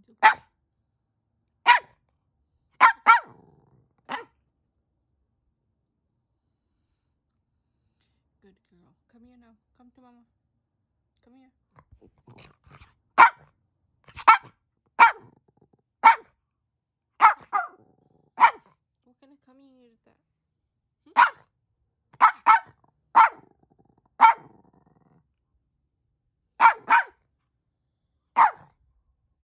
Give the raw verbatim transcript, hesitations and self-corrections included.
do. Good girl. Come here now. Come to mama. Come here. What kind of coming here is that?